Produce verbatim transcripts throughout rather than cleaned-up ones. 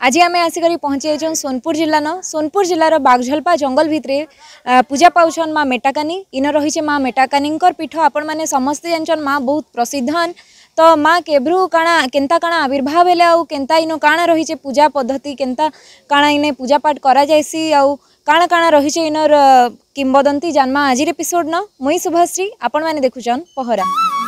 आज आम आसिक पहुँची सोनपुर जिला न सोनपुर जिलार बागझलपा जंगल भितर पूजा पाउछन माँ मेटाकानी इन रही माँ मेटाकानी पीठ आपण मैंने समस्ते जानछन माँ बहुत प्रसिद्धन। तो माँ केब्रु काଣା केन्ता काଣା आविर्भाव हेले आउ केन्ता इनो काଣା रही पूजा पद्धति केन्ता काଣା इने पूजा पाठ करा जायसी आउ काଣା काଣା रही इनर किंबदंती जानमा आज एपिसोड न मुई शुभश्री आपण मैंने देखुछन पहरा।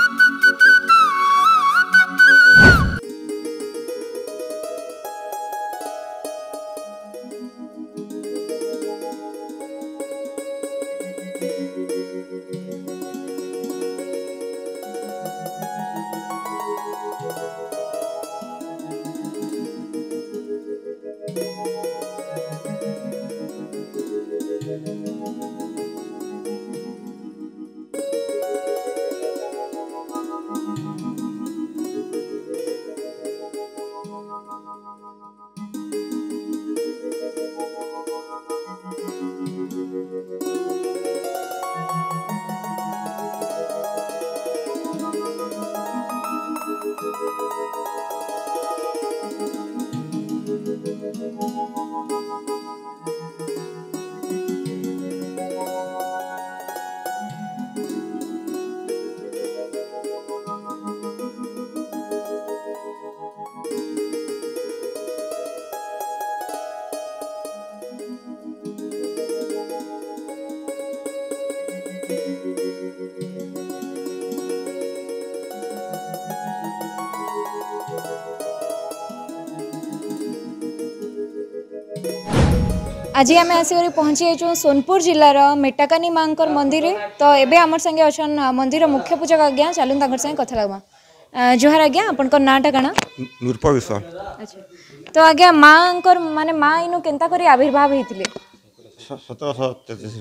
आज आम आसिक पहुँची सोनपुर जिलार मेटाकानी माँ मंदिर तो एबे आमर संगे अच्छन मंदिर मुख्य पूजक आज्ञा चलून तक संगे कथा लगवा। जोहार आज्ञा आपनकर नाटा काना? नूरपा विश्वास। अच्छा तो आज्ञा माँ माने माँ इनु केन्ता करी आविर्भाव हेतिले? सत्रह सौ तैंतीस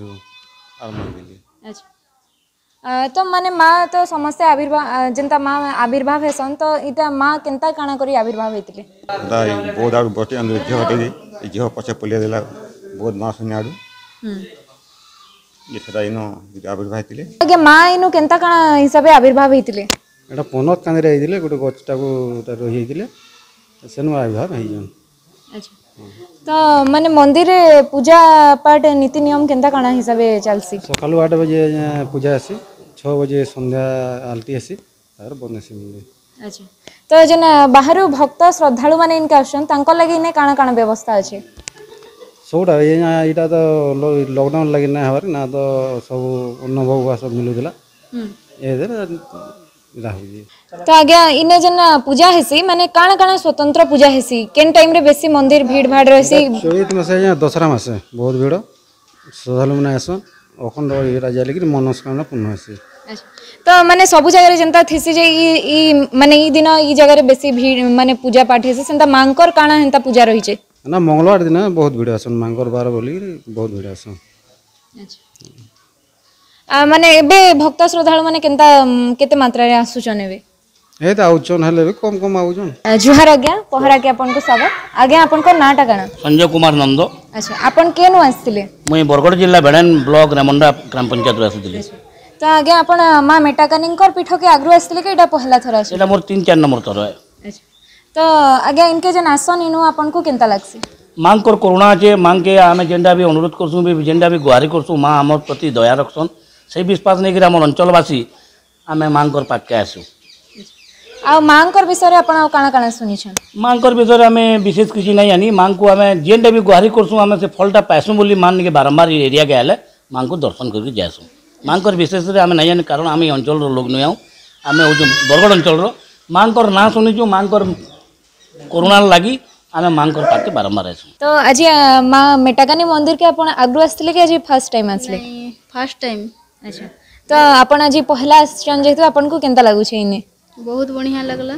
अच्छा तो माने माँ तो समस्ते आविर्भाव जनता माँ आविर्भाव हेसन तो इटा माँ केन्ता काना करी आविर्भाव हेतिले? दाई बहुत आग बटे अंदर झ हटेगी झ पछे पलिया देला बहुत माँ सुने आडू ये सदा इनो आविर्भाव हेतिले। आगे माँ इनु केन्ता काना हिसाबे आविर्भाव हेतिले? एटा पनत कांदे रे हेतिले गोटे गछटा को ता रही हेतिले सेनु आविर्भाव हेइ जन। अच्छा तो माने मंदिर पूजा पाठ नीति नियम केन्ता काना हिसाबे चलसी? सकालु आठ बजे पूजा आसी छह बजे संध्या आलती आसी तार बनसी मंदिर। अच्छा तो जन बाहरु भक्त श्रद्धालु माने इनके आछन तांको लागि ने काना काना व्यवस्था अछि? सबटा यहाँ तो लॉकडाउन लगे ना हमारे ना तो सब अनुभव हुआ सब मिलू दिला तो आज्ञा इने जन पूजा हेसी माने काना काना स्वतंत्र पूजा हेसी केन टाइम रे बेसी मंदिर भीड़ भाड़ रहसी? चैत मासे यहाँ दसरा मासे बहुत भीड़ श्रद्धालु मैंने आसन अखंड एटा जाले कि मनस्कामना पूर्ण हेसी। तो माने सब जगह जनता थीसी जे ई ई माने ई दिन ई जगह बेसी भीड़ माने पूजा पाठ हेसी सेंता मांकर काना हेंता पूजा रही छे ना मंगलवार दिन बहुत भीड़ आसन मांगर बार बोली बहुत भीड़ आसन। अच्छा माने एबे भक्त श्रद्धालु माने केनता केते मात्रा रे आसुचन एबे? हे त आउचन हले बे कम कम आउचन। जुहार आज्ञा पहरा के आपन को स्वागत। आज्ञा आपन को नाटा काना? संजय कुमार नंदो। अच्छा आपन केनु आस्थिले? मुई बरगड़ जिला बेड़न ब्लॉक रेमुंडा ग्राम पंचायत रे आस्थिले। तो आज्ञा आपन मां मेटाकानीकर पीठ के आग्रह आस्थिले के एटा पहला थरा आस्थिले? एटा मोर तीन चार नंबर थरा है। अच्छा तो आज्ञा इनके जन आसन इनु आपन को केनता लागसी? मां को करुणा जे मां के आमे जेंडा भी अनुरोध करसु भी जेंडा भी गुहारी करसु मां हमर प्रति दया रखसन से विश्वास नै कि हमर अंचलवासी आमे मां को पाके आसु। आ मां को विषय रे आपण काना काना सुनि छन? मां को विषय रे आमे विशेष किछि नै आनी मां को आमे जेंडा भी गुहारी करसु आमे से फलटा पासु बोली मान के बारंबार एरिया के आले मां को दर्शन करके जासु। मां को विशेष रे आमे नै आनी कारण आमे अंचल रो लोग नै आउ आमे बरगड़ अंचल रो मां को ना सुनि जो मां को करुणा लागि आमे मां को पाके बारंबार आसु। तो आज मां मेटाकानी मंदिर के आपण आग्रह आस्थिले कि आज फर्स्ट टाइम आसले? First time. अच्छा तो आपण आज पहला आछन जेतु आपण को केनता लागु छै इने? बहुत बढ़िया लगला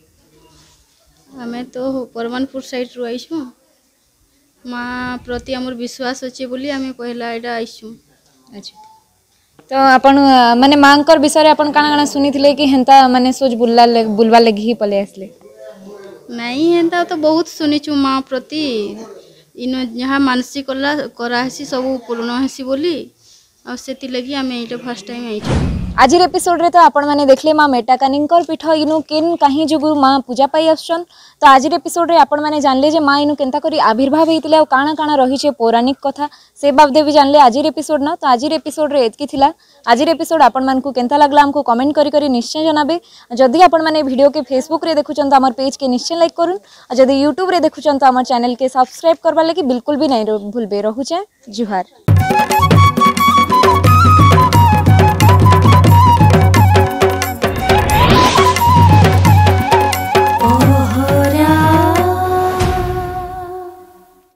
हमें तो परमानपुर साइड रु आइछु माँ प्रति हमर विश्वास अछि बोली हमें पहला एटा आइछु। अच्छा तो आपण माने मांकर विषय रे आपण काना काना सुनिथिले कि हेंता माने सोच बुल्ला बुलवा लगी ही पले आसले? नहीं हेंता तो बहुत सुनिछु माँ प्रति इन जहाँ मानसिक करा करासी सब पूर्ण हेसी बोली आ सेति लगी हमें एटा फर्स्ट टाइम आइछु। आज एपिसोड रे तो आपण मैंने देखले माँ मेटाकानीकर पीठ इनु केन कहीं जुगु माँ पूजा पाई आसन। तो आज एपिसोड रे आपण मैंने जानले जे माँ इनु केनता करी आविर्भाव होइतिले और काଣା काଣା रही छे पौराणिक कथा से बाबदे भी जानले आज एपिसोड ना। तो आज एपिसोड रे एतकी थिला। आज एपिसोड आपण मानकु केनता लागला हमको कमेंट करी करी निश्चय जनाबे। जदि आपण माने वीडियो के फेसबुक रे देखुचन तो हमर पेज के निश्चय लाइक करूँ और जदि यूट्यूब रे देखुचन तो हमर चैनल के सब्सक्राइब करबा लगी बिल्कुल भी नहीं भूलबे। रहुचे जुहार।